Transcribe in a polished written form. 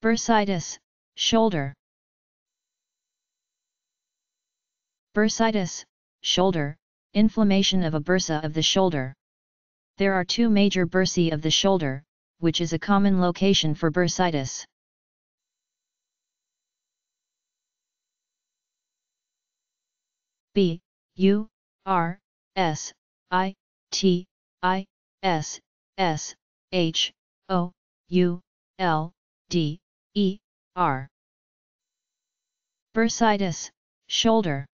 Bursitis, shoulder. Bursitis, shoulder, inflammation of a bursa of the shoulder. There are two major bursae of the shoulder, which is a common location for bursitis. B U R S I T I S S H O U L D E R. Bursitis, shoulder.